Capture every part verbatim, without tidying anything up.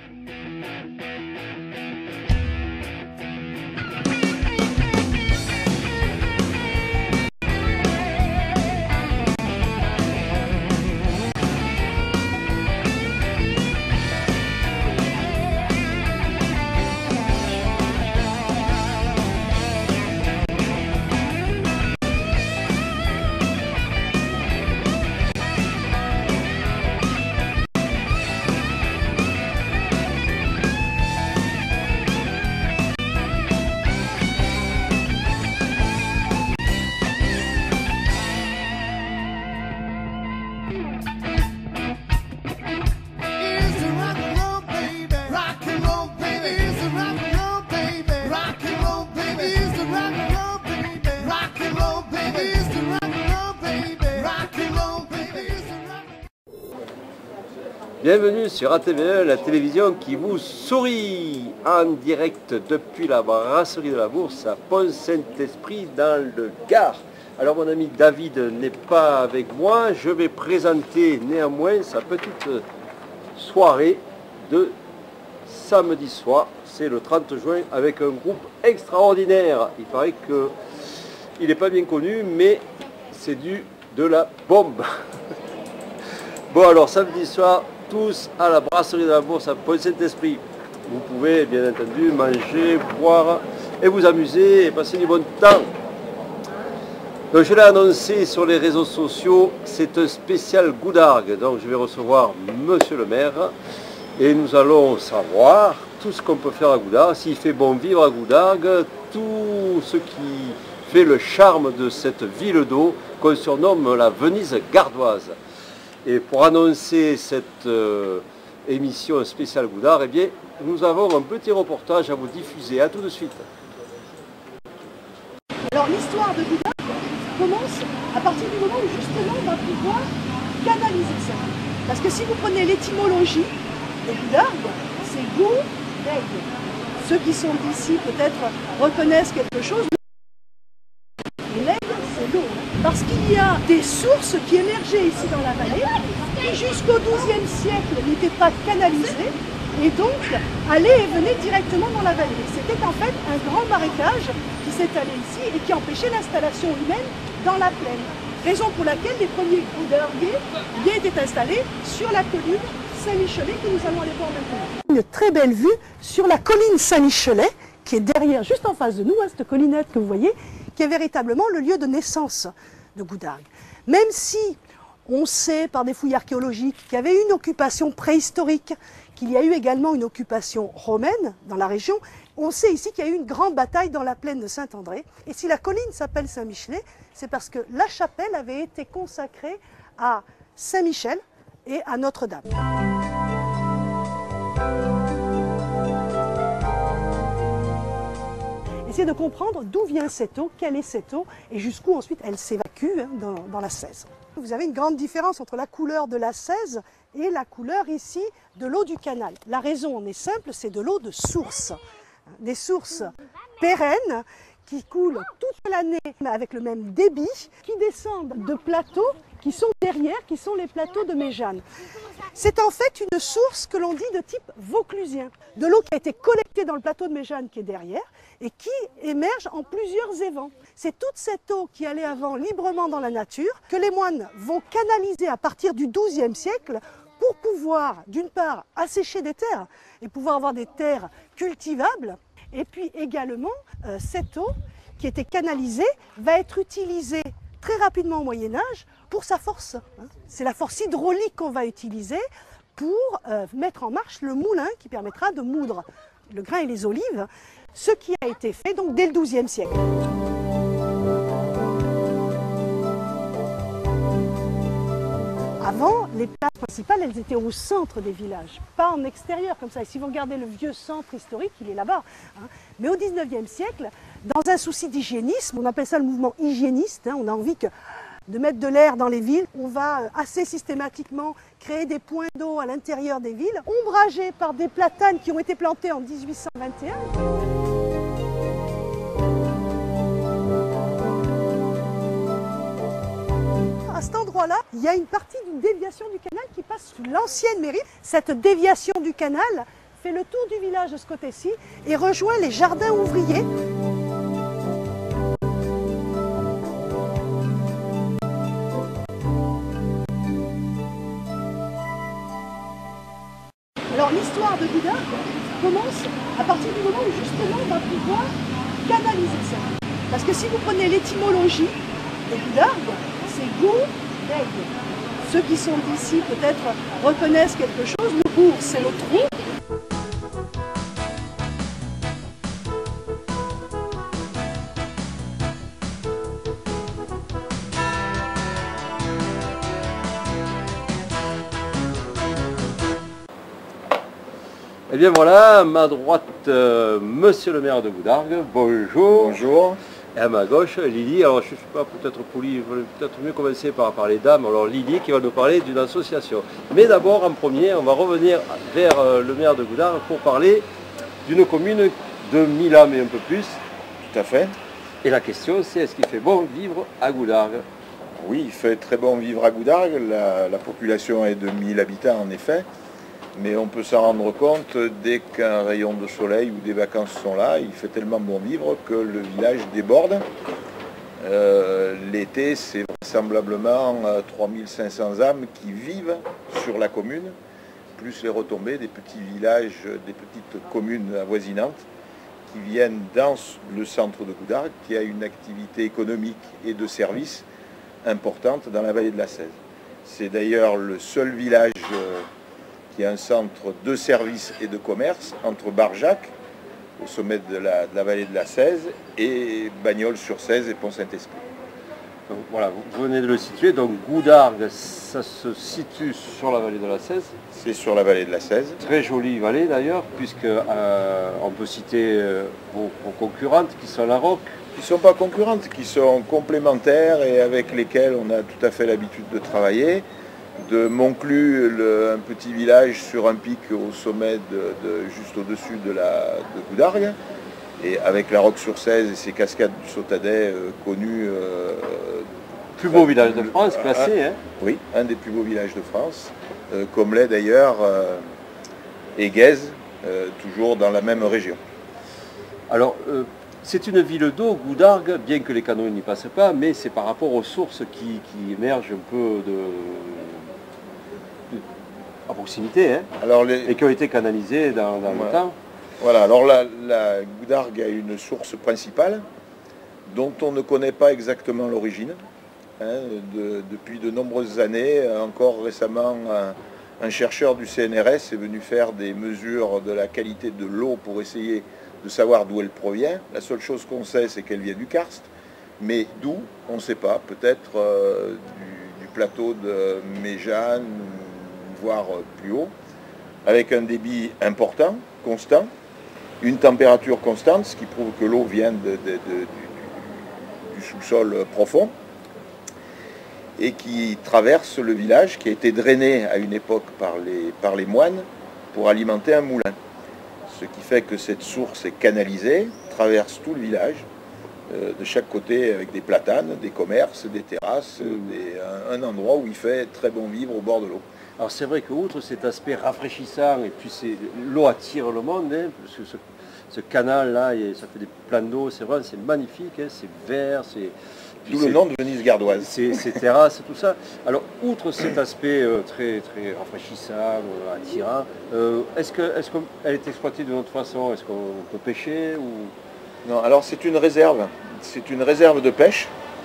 Bienvenue sur A T V un, la télévision qui vous sourit en direct depuis la brasserie de la Bourse à Pont-Saint-Esprit dans le Gard. Alors mon ami David n'est pas avec moi, je vais présenter néanmoins sa petite soirée de samedi soir. C'est le trente juin avec un groupe extraordinaire. Il paraît qu'il n'est pas bien connu, mais c'est du de la bombe. Bon alors samedi soir, tous à la brasserie de la Bourse à Pont-Saint-Esprit. Vous pouvez bien entendu manger, boire et vous amuser et passer du bon temps. Donc je l'ai annoncé sur les réseaux sociaux, c'est un spécial Goudargues. Donc je vais recevoir monsieur le maire et nous allons savoir tout ce qu'on peut faire à Goudargues, s'il fait bon vivre à Goudargues, tout ce qui fait le charme de cette ville d'eau qu'on surnomme la Venise gardoise. Et pour annoncer cette euh, émission spéciale Goudargues, eh bien, nous avons un petit reportage à vous diffuser. À tout de suite. Alors l'histoire de Goudargues commence à partir du moment où justement on va pouvoir canaliser ça. Parce que si vous prenez l'étymologie de Goudargues, c'est Gou, d'aigle. Ceux qui sont d'ici peut-être reconnaissent quelque chose. L'aigle, c'est l'eau. Parce qu'il y a des sources qui émergeaient ici dans la vallée, qui jusqu'au douzième siècle n'étaient pas canalisées, et donc allaient et venaient directement dans la vallée. C'était en fait un grand marécage qui s'étalait ici et qui empêchait l'installation humaine dans la plaine. Raison pour laquelle les premiers goudarguiers étaient installés sur la colline Saint-Michelet que nous allons aller voir maintenant. Une très belle vue sur la colline Saint-Michelet, qui est derrière, juste en face de nous, hein, cette collinette que vous voyez, qui est véritablement le lieu de naissance de Goudargues. Même si on sait par des fouilles archéologiques qu'il y avait une occupation préhistorique, qu'il y a eu également une occupation romaine dans la région, on sait ici qu'il y a eu une grande bataille dans la plaine de Saint-André. Et si la colline s'appelle Saint-Michelet, c'est parce que la chapelle avait été consacrée à Saint-Michel et à Notre-Dame. Essayez de comprendre d'où vient cette eau, quelle est cette eau et jusqu'où ensuite elle s'évacue hein, dans, dans la Cèze. Vous avez une grande différence entre la couleur de la Cèze et la couleur ici de l'eau du canal. La raison en est simple, c'est de l'eau de source. Des sources pérennes qui coulent toute l'année avec le même débit, qui descendent de plateaux qui sont derrière, qui sont les plateaux de Méjane. C'est en fait une source que l'on dit de type vauclusien, de l'eau qui a été collectée dans le plateau de Méjane qui est derrière et qui émerge en plusieurs évents. C'est toute cette eau qui allait avant librement dans la nature que les moines vont canaliser à partir du douzième siècle pour pouvoir, d'une part, assécher des terres et pouvoir avoir des terres cultivables, et puis également, euh, cette eau qui était canalisée va être utilisée très rapidement au Moyen-Âge pour sa force. C'est la force hydraulique qu'on va utiliser pour euh, mettre en marche le moulin qui permettra de moudre le grain et les olives, ce qui a été fait donc dès le douzième siècle. Avant, les places principales, elles étaient au centre des villages, pas en extérieur comme ça. Et si vous regardez le vieux centre historique, il est là-bas. Hein. Mais au dix-neuvième siècle, dans un souci d'hygiénisme, on appelle ça le mouvement hygiéniste, hein, on a envie que, de mettre de l'air dans les villes, on va assez systématiquement créer des points d'eau à l'intérieur des villes, ombragés par des platanes qui ont été plantés en mille huit cent vingt et un. À cet endroit-là, il y a une partie d'une déviation du canal qui passe sous l'ancienne mairie. Cette déviation du canal fait le tour du village de ce côté-ci et rejoint les jardins ouvriers. Alors l'histoire de Goudargue commence à partir du moment où justement on va pouvoir canaliser ça. Parce que si vous prenez l'étymologie de Goudargue, c'est goût d'aigle. Ceux qui sont d'ici peut-être reconnaissent quelque chose. Le bourg, c'est le trou. Eh bien voilà, à ma droite, euh, monsieur le maire de Goudargue, bonjour. Bonjour. Et à ma gauche, Lydie. Alors je ne suis pas peut-être poli, il vaut peut-être mieux commencer par, par les dames. Alors Lydie qui va nous parler d'une association. Mais d'abord, en premier, on va revenir vers euh, le maire de Goudargue pour parler d'une commune de mille âmes et un peu plus. Tout à fait. Et la question c'est, est-ce qu'il fait bon vivre à Goudargue? Oui, il fait très bon vivre à Goudargue. La, la population est de mille habitants en effet. Mais on peut s'en rendre compte dès qu'un rayon de soleil ou des vacances sont là, il fait tellement bon vivre que le village déborde. Euh, L'été, c'est vraisemblablement trois mille cinq cents âmes qui vivent sur la commune, plus les retombées des petits villages, des petites communes avoisinantes qui viennent dans le centre de Goudargue, qui a une activité économique et de services importante dans la vallée de la Cèze. C'est d'ailleurs le seul village qui est un centre de services et de commerce entre Barjac, au sommet de la, de la vallée de la Cèze, et Bagnols-sur-Cèze et Pont-Saint-Esprit. Donc voilà, vous venez de le situer. Donc Goudargue, ça se situe sur la vallée de la Cèze. C'est sur la vallée de la Cèze. Très jolie vallée d'ailleurs, puisque euh, on peut citer euh, vos, vos concurrentes qui sont la Roque. Qui ne sont pas concurrentes, qui sont complémentaires et avec lesquelles on a tout à fait l'habitude de travailler. De Monclus, le, un petit village sur un pic au sommet, de, de, juste au-dessus de, la, de Goudargue, et avec la Roque-sur-Cèze et ses cascades du Sautadet euh, connues. Euh, plus beau village de France, classé. Un, hein oui, un des plus beaux villages de France, euh, comme l'est d'ailleurs euh, Éguèze, euh, toujours dans la même région. Alors, euh, c'est une ville d'eau, Goudargue, bien que les canaux n'y passent pas, mais c'est par rapport aux sources qui, qui émergent un peu de... à proximité, hein, alors les... et qui ont été canalisés dans, dans voilà. le temps. Voilà, alors la, la Goudargue a une source principale dont on ne connaît pas exactement l'origine. Hein, de, depuis de nombreuses années, encore récemment, un, un chercheur du C N R S est venu faire des mesures de la qualité de l'eau pour essayer de savoir d'où elle provient. La seule chose qu'on sait, c'est qu'elle vient du karst, mais d'où, on ne sait pas, peut-être euh, du, du plateau de Méjeanne, voire plus haut, avec un débit important, constant, une température constante, ce qui prouve que l'eau vient de, de, de, du, du sous-sol profond, et qui traverse le village, qui a été drainé à une époque par les, par les moines pour alimenter un moulin. Ce qui fait que cette source est canalisée, traverse tout le village, euh, de chaque côté avec des platanes, des commerces, des terrasses, des, un, un endroit où il fait très bon vivre au bord de l'eau. Alors c'est vrai qu'outre cet aspect rafraîchissant, et puis l'eau attire le monde, hein, parce que ce, ce canal-là, ça fait des plans d'eau, c'est vrai, c'est magnifique, hein, c'est vert, c'est... D'où le nom de Venise gardoise. Ces terrasses, tout ça. Alors, outre cet aspect euh, très, très rafraîchissant, euh, attirant, euh, est-ce qu'elle est, qu est exploitée de notre façon? Est-ce qu'on peut pêcher ou... Non, alors c'est une réserve. C'est une réserve de pêche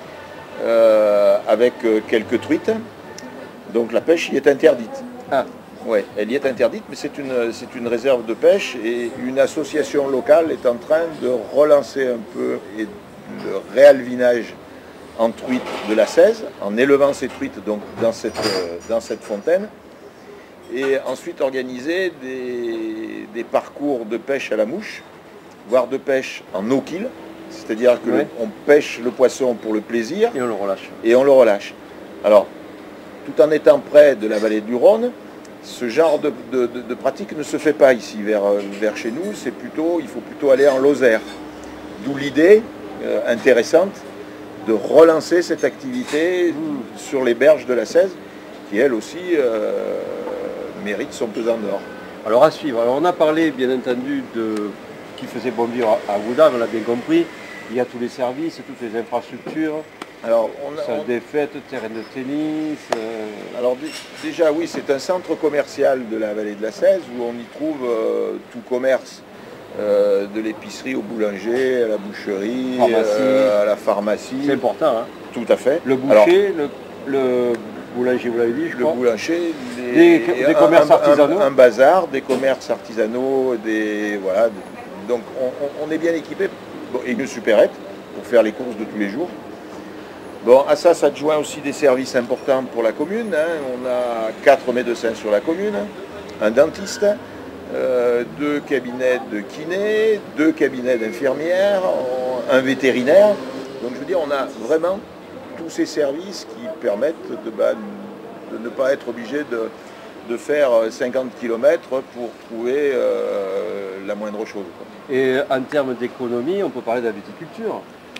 euh, avec euh, quelques truites. Donc la pêche y est interdite. Ah. Ouais, elle y est interdite, mais c'est une, c'est une réserve de pêche et une association locale est en train de relancer un peu et le réalvinage en truites de la Cèze, en élevant ces truites donc dans cette, euh, dans cette fontaine, et ensuite organiser des, des parcours de pêche à la mouche, voire de pêche en no-kill, c'est-à-dire que ouais. on pêche le poisson pour le plaisir et on le relâche. Et on le relâche. Alors, tout en étant près de la vallée du Rhône, ce genre de, de, de, de pratique ne se fait pas ici vers, vers chez nous, c'est plutôt, il faut plutôt aller en Lozère. D'où l'idée euh, intéressante de relancer cette activité mmh. sur les berges de la Cèze, qui elle aussi euh, mérite son pesant d'or. Alors à suivre. Alors on a parlé bien entendu de qui faisait bon vivre à Gouda, on l'a bien compris. Il y a tous les services, toutes les infrastructures. Alors, on a, salle on... des fêtes, terrain de tennis. Euh... Alors déjà oui, c'est un centre commercial de la vallée de la Cèze où on y trouve euh, tout commerce, euh, de l'épicerie au boulanger, à la boucherie, euh, à la pharmacie. C'est important, hein. Tout à fait. Le boucher, Alors, le, le boulanger, vous l'avez dit, je le crois. Le boulanger, les, des, des commerces un, artisanaux. Un, un bazar, des commerces artisanaux, des voilà. Donc on, on est bien équipé, bon, et une supérette pour faire les courses de tous les jours. Bon, à ça s'adjoint aussi des services importants pour la commune. Hein. On a quatre médecins sur la commune, un dentiste, euh, deux cabinets de kiné, deux cabinets d'infirmières, un vétérinaire. Donc je veux dire, on a vraiment tous ces services qui permettent de, bah, de ne pas être obligé de, de faire cinquante kilomètres pour trouver euh, la moindre chose, quoi. Et en termes d'économie, on peut parler de la viticulture.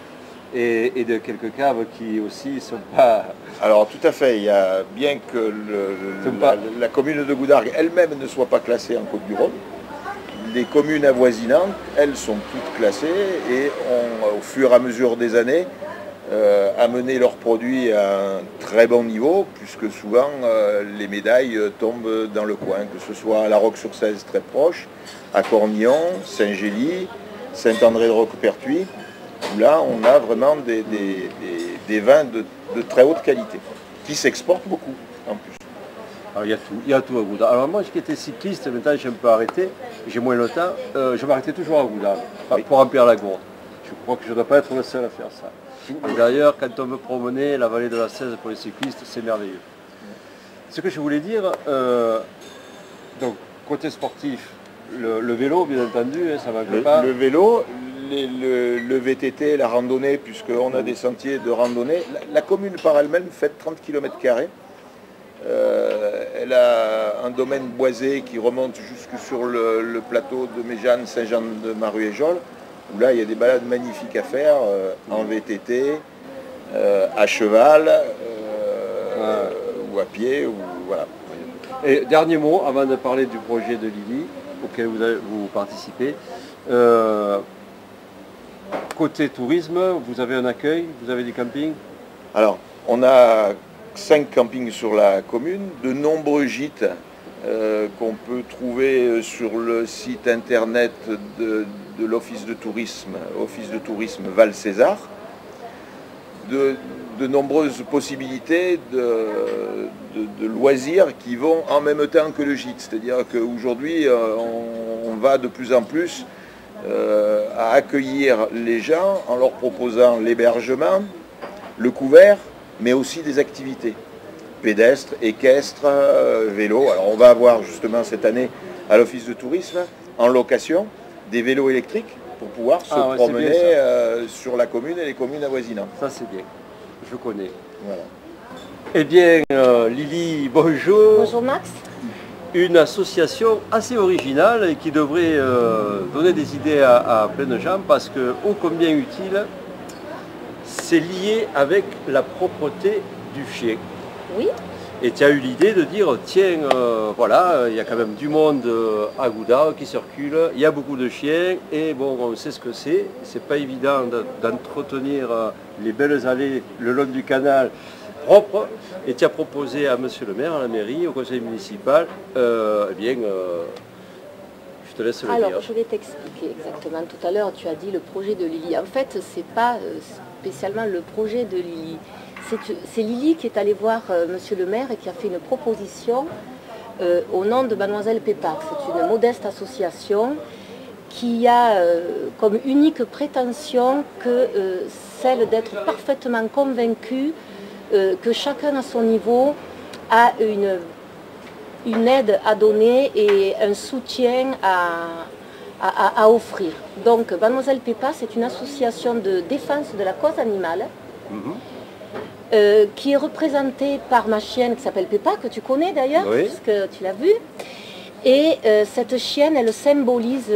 Et, et de quelques caves qui aussi ne sont pas... Alors tout à fait, il y a bien que le, le, pas... la, la commune de Goudargues elle-même ne soit pas classée en Côte-du-Rhône. Les communes avoisinantes, elles sont toutes classées et ont, au fur et à mesure des années, euh, amené leurs produits à un très bon niveau, puisque souvent euh, les médailles tombent dans le coin, que ce soit à La Roque-sur-Cèze très proche, à Cornillon, Saint-Gély, Saint-André de Roquepertuis. Là, on a vraiment des, des, des, des vins de, de très haute qualité, qui s'exportent beaucoup, en plus. Alors, il y a tout, il y a tout à Gouda. Alors moi, qui étais cycliste, maintenant j'ai un peu arrêté, j'ai moins le temps, euh, je m'arrêtais toujours à Gouda, oui. Pour remplir la gourde. Je crois que je ne dois pas être le seul à faire ça. Et d'ailleurs, quand on me promenait la vallée de la Cèze pour les cyclistes, c'est merveilleux. Ce que je voulais dire, euh, donc, côté sportif, le, le vélo, bien entendu, hein, ça ne manque pas. Le vélo, les, le, le V T T, la randonnée, puisqu'on a des sentiers de randonnée. La, la commune par elle-même fait trente kilomètres carrés. Euh, elle a un domaine boisé qui remonte jusque sur le, le plateau de Méjeanne, Saint-Jean-de-Maru-et-Jols, où là il y a des balades magnifiques à faire, euh, en V T T, euh, à cheval, euh, ouais. ou à pied, ou voilà. Et dernier mot, avant de parler du projet de Lily, auquel vous, avez, vous participez. Euh, côté tourisme, vous avez un accueil, vous avez des campings? Alors, on a cinq campings sur la commune, de nombreux gîtes euh, qu'on peut trouver sur le site internet de, de l'Office de tourisme, Office de tourisme Val-César. De, de nombreuses possibilités de, de, de loisirs qui vont en même temps que le gîte. C'est-à-dire qu'aujourd'hui, on, on va de plus en plus euh, à accueillir les gens en leur proposant l'hébergement, le couvert, mais aussi des activités pédestres, équestres, vélos. Alors on va avoir justement cette année à l'Office de tourisme en location des vélos électriques pour pouvoir se ah ouais, promener euh, sur la commune et les communes avoisinantes. Ça c'est bien, je connais. Voilà. Eh bien, euh, Lily, bonjour. Bonjour Max. Une association assez originale et qui devrait euh, donner des idées à, à plein de gens parce que, ô combien utile, c'est lié avec la propreté du chien. Oui. Et tu as eu l'idée de dire, tiens, euh, voilà, il y a quand même du monde à Gouda qui circule, il y a beaucoup de chiens, et bon, on sait ce que c'est. C'est pas évident d'entretenir les belles allées le long du canal propre. Et tu as proposé à monsieur le maire, à la mairie, au conseil municipal, euh, eh bien, euh, je te laisse le Alors, dire. je vais t'expliquer exactement. Tout à l'heure, tu as dit le projet de Lily. En fait, c'est pas spécialement le projet de Lily. C'est Lily qui est allée voir euh, monsieur le maire et qui a fait une proposition euh, au nom de mademoiselle Pépard. C'est une modeste association qui a euh, comme unique prétention que euh, celle d'être parfaitement convaincue euh, que chacun à son niveau a une, une aide à donner et un soutien à, à, à offrir. Donc mademoiselle Pépard, c'est une association de défense de la cause animale. Mmh. Euh, qui est représentée par ma chienne qui s'appelle Péppa, que tu connais d'ailleurs, oui. Puisque tu l'as vue. Et euh, cette chienne, elle symbolise,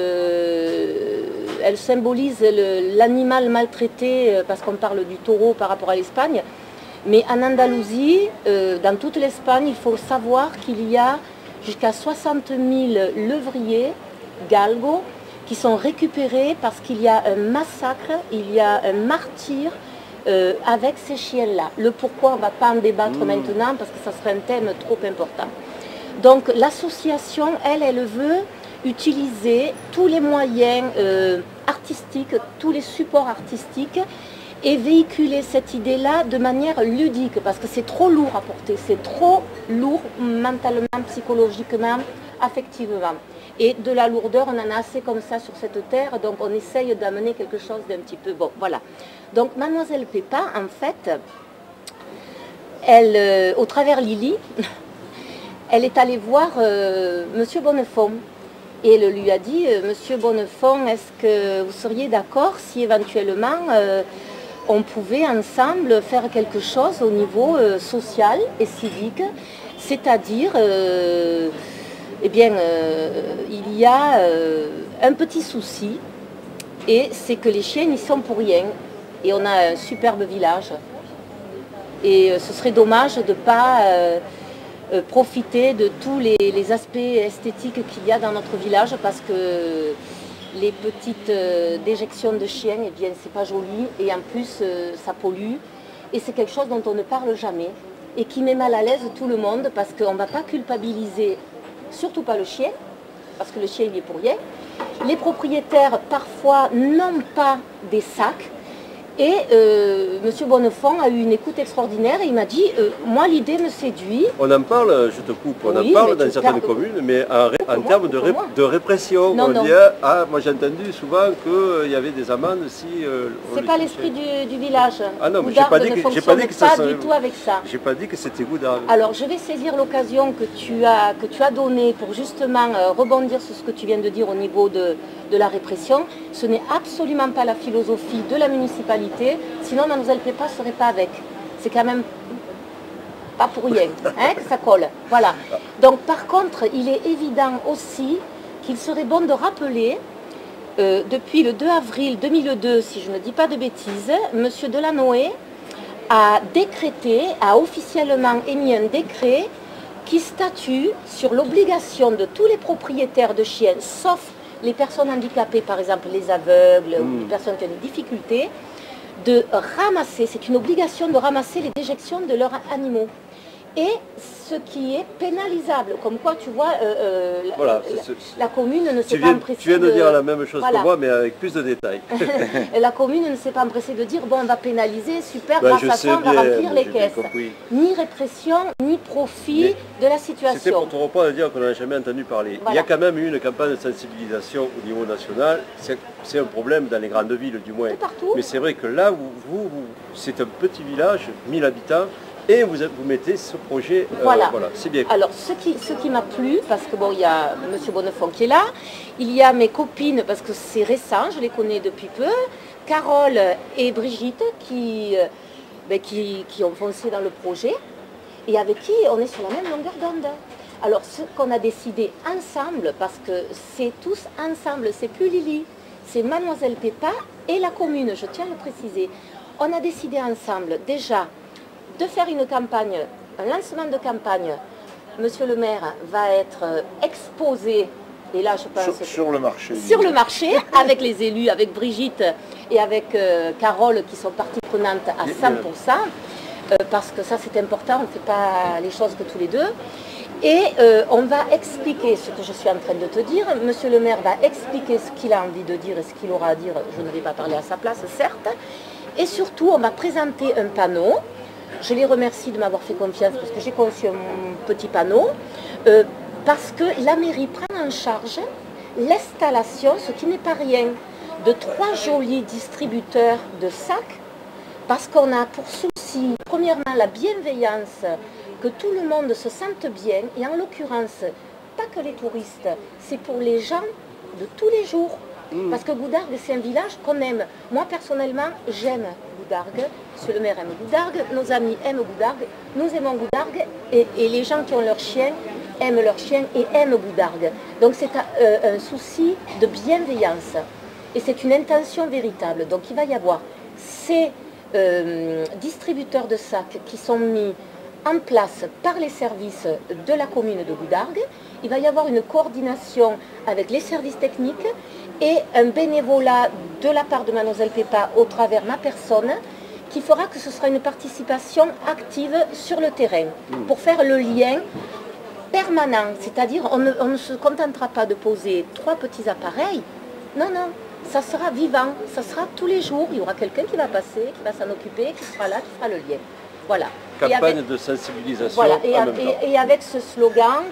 euh, elle symbolise l'animal maltraité, euh, parce qu'on parle du taureau par rapport à l'Espagne. Mais en Andalousie, euh, dans toute l'Espagne, il faut savoir qu'il y a jusqu'à soixante mille levriers, galgos, qui sont récupérés parce qu'il y a un massacre, il y a un martyr euh, avec ces chiens-là. Le pourquoi, on ne va pas en débattre mmh. maintenant parce que ça serait un thème trop important. Donc l'association, elle, elle veut utiliser tous les moyens euh, artistiques, tous les supports artistiques et véhiculer cette idée-là de manière ludique parce que c'est trop lourd à porter, c'est trop lourd mentalement, psychologiquement, affectivement. Et de la lourdeur, on en a assez comme ça sur cette terre, donc on essaye d'amener quelque chose d'un petit peu... Bon, voilà. Donc Mademoiselle Pépa, en fait, elle, euh, au travers Lily, elle est allée voir euh, Monsieur Bonnefond. Et elle lui a dit, euh, Monsieur Bonnefond, est-ce que vous seriez d'accord si éventuellement euh, on pouvait ensemble faire quelque chose au niveau euh, social et civique, c'est-à-dire... Euh, Eh bien, euh, il y a euh, un petit souci, et c'est que les chiens n'y sont pour rien. Et on a un superbe village. Et euh, ce serait dommage de ne pas euh, euh, profiter de tous les, les aspects esthétiques qu'il y a dans notre village, parce que les petites euh, déjections de chiens, eh bien, c'est pas joli, et en plus, euh, ça pollue. Et c'est quelque chose dont on ne parle jamais, et qui met mal à l'aise tout le monde, parce qu'on ne va pas culpabiliser surtout pas le chien, parce que le chien il est pour rien. Les propriétaires parfois n'ont pas des sacs. Et euh, Monsieur Bonnefond a eu une écoute extraordinaire et il m'a dit, euh, moi l'idée me séduit. On en parle, je te coupe, on oui, en parle dans certaines communes, mais en, ré, en termes de, ré, de répression. Non, on non. Dit, ah, moi j'ai entendu souvent qu'il y avait des amendes si... Euh, c'est pas l'esprit du, du village. Ah non, mais j'ai pas, dit que, j'ai pas dit que ça... pas du tout avec ça. J'ai pas dit que c'était Goudargue. Alors je vais saisir l'occasion que tu as, que tu as donnée pour justement euh, rebondir sur ce que tu viens de dire au niveau de, de la répression. Ce n'est absolument pas la philosophie de la municipalité. Sinon Mademoiselle Pépa ne serait pas avec. C'est quand même pas pour rien hein, que ça colle. Voilà. Donc par contre, il est évident aussi qu'il serait bon de rappeler, euh, depuis le deux avril deux mille deux, si je ne dis pas de bêtises, M. Delanoë a décrété, a officiellement émis un décret qui statue sur l'obligation de tous les propriétaires de chiens, sauf les personnes handicapées, par exemple les aveugles mmh. ou les personnes qui ont des difficultés, de ramasser, c'est une obligation de ramasser les déjections de leurs animaux. Et ce qui est pénalisable, comme quoi tu vois, euh, euh, voilà, la, ce, la commune ne s'est pas empressée de... Tu viens de dire la même chose voilà. que moi, mais avec plus de détails. La commune ne s'est pas empressée de dire, bon, on va pénaliser, super, ben, grâce à ça, on va remplir les caisses. Ni répression, ni profit mais de la situation. C'était pour te reprendre à dire qu'on n'en a jamais entendu parler. Voilà. Il y a quand même eu une campagne de sensibilisation au niveau national. C'est un problème dans les grandes villes, du moins. Partout. Mais c'est vrai que là, vous, vous, vous c'est un petit village, mille habitants, et vous, vous mettez ce projet, euh, voilà, voilà c'est bien. Alors, ce qui, ce qui m'a plu, parce que bon, il y a M. Bonnefond qui est là, il y a mes copines, parce que c'est récent, je les connais depuis peu, Carole et Brigitte, qui, euh, ben, qui, qui ont foncé dans le projet, et avec qui on est sur la même longueur d'onde. Alors, ce qu'on a décidé ensemble, parce que c'est tous ensemble, c'est plus Lily, c'est Mademoiselle Pépa et la commune, je tiens à le préciser. On a décidé ensemble, déjà, de faire une campagne, un lancement de campagne. Monsieur le maire va être exposé, et là je pense... Sur, sur le marché. Sur le marché, avec les élus, avec Brigitte et avec euh, Carole qui sont parties prenantes à cent pour cent, euh, parce que ça c'est important, on ne fait pas les choses que tous les deux. Et euh, on va expliquer ce que je suis en train de te dire. Monsieur le maire va expliquer ce qu'il a envie de dire et ce qu'il aura à dire. Je ne vais pas parler à sa place, certes. Et surtout, on va présenter un panneau. Je les remercie de m'avoir fait confiance parce que j'ai conçu un petit panneau, euh, parce que la mairie prend en charge l'installation, ce qui n'est pas rien, de trois jolis distributeurs de sacs, parce qu'on a pour souci, premièrement, la bienveillance, que tout le monde se sente bien, et en l'occurrence, pas que les touristes, c'est pour les gens de tous les jours. Parce que Goudargue, c'est un village qu'on aime. Moi, personnellement, j'aime Goudargue. Monsieur le maire aime Goudargue. Nos amis aiment Goudargue. Nous aimons Goudargue. Et, et les gens qui ont leur chien aiment leur chien et aiment Goudargue. Donc, c'est un, euh, un souci de bienveillance. Et c'est une intention véritable. Donc, il va y avoir ces euh, distributeurs de sacs qui sont mis en place par les services de la commune de Goudargues. Il va y avoir une coordination avec les services techniques et un bénévolat de la part de Mademoiselle Pépa au travers ma personne qui fera que ce sera une participation active sur le terrain pour faire le lien permanent. C'est-à-dire on ne, on ne se contentera pas de poser trois petits appareils. Non, non, ça sera vivant, ça sera tous les jours. Il y aura quelqu'un qui va passer, qui va s'en occuper, qui sera là, qui fera le lien. Voilà. Campagne avec, de sensibilisation. voilà, et, en a, même temps. et, et avec ce slogan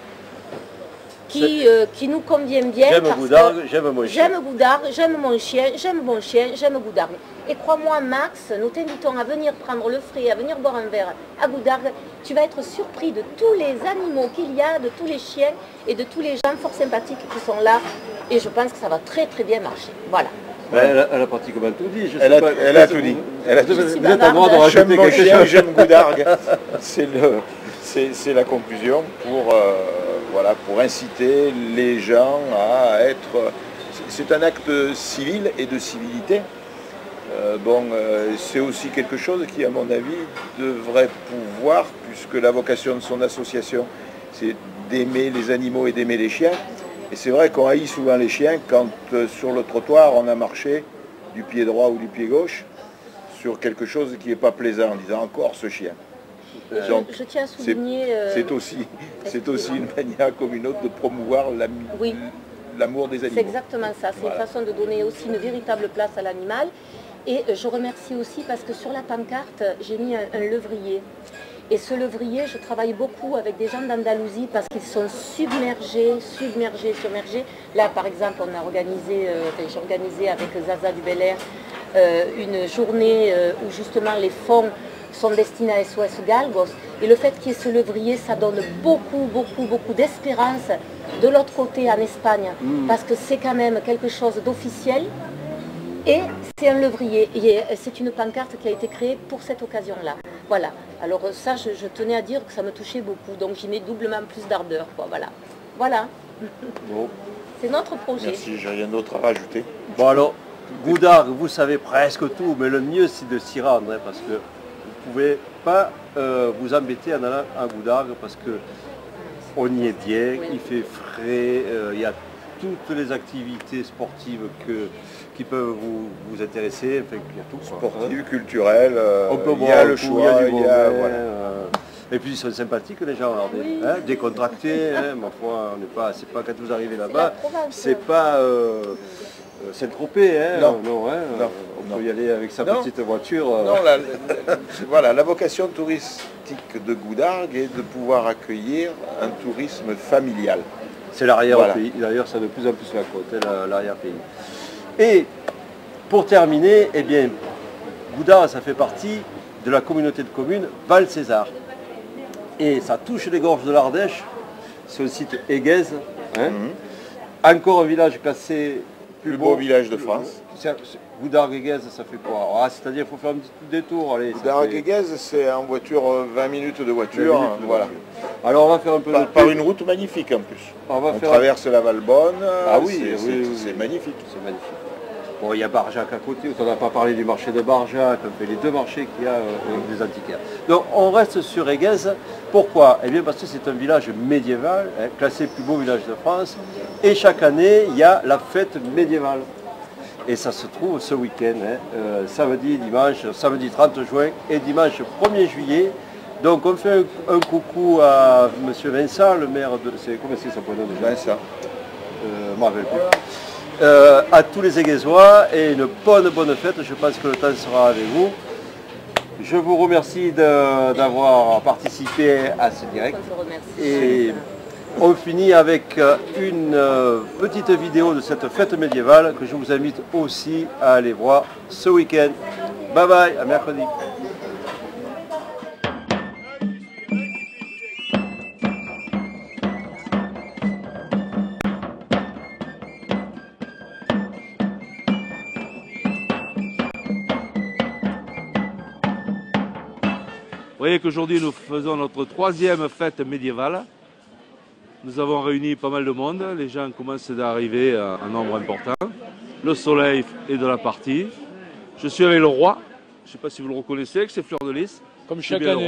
qui, euh, qui nous convient bien. J'aime Goudargues, j'aime mon chien. J'aime Goudargues, j'aime mon chien, j'aime mon chien, j'aime Goudargues. Et crois-moi, Max, nous t'invitons à venir prendre le frais, à venir boire un verre à Goudargues. Tu vas être surpris de tous les animaux qu'il y a, de tous les chiens et de tous les gens fort sympathiques qui sont là. Et je pense que ça va très très bien marcher. Voilà. Ben, elle, a, elle a pratiquement tout dit. Je Elle, sais a, pas, elle a tout dit. Elle a tout vous, dit. vous êtes en droit de J'aime rajouter mon quelque chien, chose. j'aime Goudargues. C'est le, c'est, c'est la conclusion pour, euh, voilà, pour inciter les gens à être... C'est un acte civil et de civilité. Euh, bon, euh, c'est aussi quelque chose qui, à mon avis, devrait pouvoir, puisque la vocation de son association, c'est d'aimer les animaux et d'aimer les chiens. Et c'est vrai qu'on haït souvent les chiens quand euh, sur le trottoir on a marché du pied droit ou du pied gauche sur quelque chose qui n'est pas plaisant, en disant encore ce chien. Je, Donc, je tiens à souligner... euh, c'est aussi, c'est aussi une manière comme une autre de promouvoir l'ami- Oui. l'amour des animaux. C'est exactement ça. C'est Voilà. une façon de donner aussi une véritable place à l'animal. Et je remercie aussi parce que sur la pancarte, j'ai mis un, un levrier. Et ce levrier, je travaille beaucoup avec des gens d'Andalousie parce qu'ils sont submergés, submergés, submergés. Là, par exemple, on a organisé, euh, enfin, j'ai organisé avec Zaza du Bel Air euh, une journée euh, où justement les fonds sont destinés à S O S Galgos. Et le fait qu'il y ait ce levrier, ça donne beaucoup, beaucoup, beaucoup d'espérance de l'autre côté en Espagne. Mmh. Parce que c'est quand même quelque chose d'officiel. Et c'est un levrier, et c'est une pancarte qui a été créée pour cette occasion-là. Voilà, alors ça, je, je tenais à dire que ça me touchait beaucoup, donc j'y mets doublement plus d'ardeur, quoi, voilà. Voilà, Bon. c'est notre projet. Merci, j'ai rien d'autre à rajouter. Bon alors, Goudargues, vous savez presque tout, mais le mieux c'est de s'y rendre, hein, parce que vous ne pouvez pas euh, vous embêter en allant à Goudargues, parce que on y est bien, oui. Il fait frais, euh, il y a toutes les activités sportives que, qui peuvent vous, vous intéresser. Enfin, il y a tout, sportif, culturel, euh, on peut il y a le choix, il y a... Voilà. Euh, et puis ils sont sympathiques les gens, alors, oui. hein, décontractés, hein, ma foi, on n'est pas, c'est pas quand vous arrivez là-bas, c'est pas euh, Saint-Tropez, hein, non. non, hein, non, on non. peut y aller avec sa non. petite voiture. Euh... Non, la, la, voilà, la vocation touristique de Goudargues est de pouvoir accueillir un tourisme familial. C'est l'arrière-pays, voilà. D'ailleurs c'est de plus en plus la côte, hein, l'arrière-pays. Et pour terminer, eh bien, Goudargues, ça fait partie de la communauté de communes Val-César. Et ça touche les gorges de l'Ardèche, c'est le site Éguez, hein. Mm-hmm. Encore un village classé plus, plus beau, beau village de France. Goudargues-Éguez, ça fait quoi? Ah, c'est-à-dire qu'il faut faire un petit détour. Goudargues-Éguez, c'est en voiture vingt minutes de voiture. vingt minutes de voilà. voiture. Alors on va faire un peu par, le par une route magnifique en plus. On, va on faire traverse un... la Valbonne. Ah oui, c'est oui, oui, oui. magnifique. C'est magnifique. Bon, il y a Barjac à côté, on n'a pas parlé du marché de Barjac, on fait les deux marchés qu'il y a euh, des antiquaires. Donc on reste sur Éguez. Pourquoi? Eh bien parce que c'est un village médiéval, hein, classé plus beau village de France, et chaque année il y a la fête médiévale. Et ça se trouve ce week-end, hein, euh, samedi, dimanche, samedi trente juin et dimanche premier juillet. Donc on fait un, un coucou à monsieur Vincent, le maire de... Comment c'est son prénom déjà? Vincent. Euh, je m'en rappelle plus. Euh, à tous les Éguézois et une bonne bonne fête, je pense que le temps sera avec vous. Je vous remercie d'avoir participé à ce direct. Et on finit avec une petite vidéo de cette fête médiévale que je vous invite aussi à aller voir ce week-end. Bye bye, à mercredi. Vous voyez qu'aujourd'hui nous faisons notre troisième fête médiévale. Nous avons réuni pas mal de monde, les gens commencent d'arriver en nombre important. Le soleil est de la partie. Je suis avec le roi, je ne sais pas si vous le reconnaissez, avec ses fleurs de lys. Comme chaque année.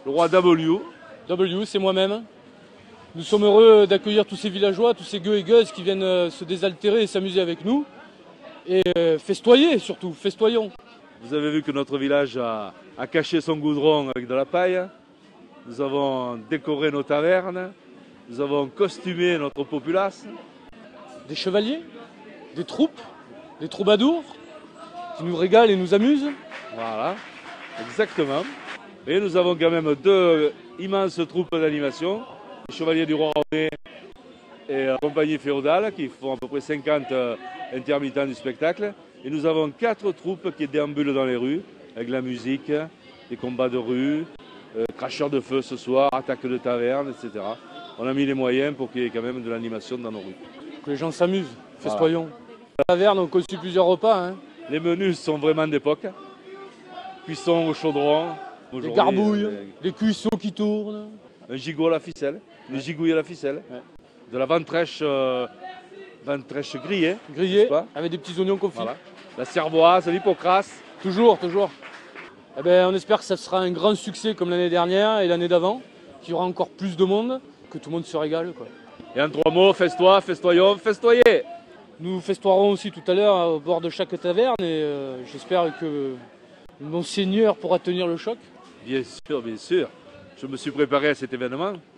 le roi W. W, c'est moi-même. Nous sommes heureux d'accueillir tous ces villageois, tous ces gueux et gueuses qui viennent se désaltérer et s'amuser avec nous. Et festoyer surtout, festoyons. Vous avez vu que notre village a, a caché son goudron avec de la paille. Nous avons décoré nos tavernes. Nous avons costumé notre populace. Des chevaliers, des troupes, des troubadours qui nous régalent et nous amusent. Voilà, exactement. Et nous avons quand même deux immenses troupes d'animation. Les Chevaliers du Roi René et la Compagnie Féodale qui font à peu près cinquante intermittents du spectacle. Et nous avons quatre troupes qui déambulent dans les rues avec la musique, des combats de rue, euh, cracheurs de feu ce soir, attaques de taverne, et cetera. On a mis les moyens pour qu'il y ait quand même de l'animation dans nos rues. Que les gens s'amusent, festoyons. Voilà. La taverne, on a conçu plusieurs repas. Hein. Les menus sont vraiment d'époque. Cuisson au chaudron. Des garbouilles, euh, des cuissons qui tournent. Un gigot à la ficelle, une gigouille à la ficelle. Ouais. De la ventrèche, euh, ventrèche grillée. Grillée, avec des petits oignons confits. Voilà. La cervoise, l'hypocrasse. Toujours, toujours. Eh ben, on espère que ça sera un grand succès comme l'année dernière et l'année d'avant, qu'il y aura encore plus de monde, que tout le monde se régale, quoi. Et en trois mots, festoie, festoyons, festoyer. Nous festoierons aussi tout à l'heure au bord de chaque taverne et euh, j'espère que Monseigneur pourra tenir le choc. Bien sûr, bien sûr. Je me suis préparé à cet événement.